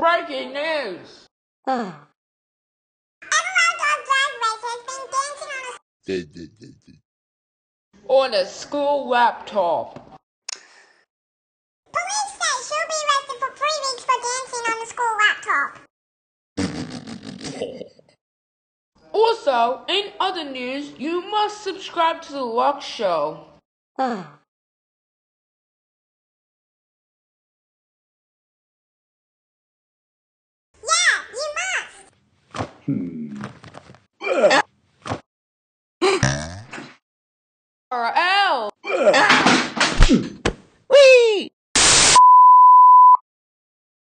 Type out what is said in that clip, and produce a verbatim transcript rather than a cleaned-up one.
Breaking news! Every outdoor drag race has been dancing on a... On a school laptop. Police say she'll be arrested for three weeks for dancing on the school laptop. Also, in other news, you must subscribe to The Lux Show. Yeah, you must! Hmm. Alright.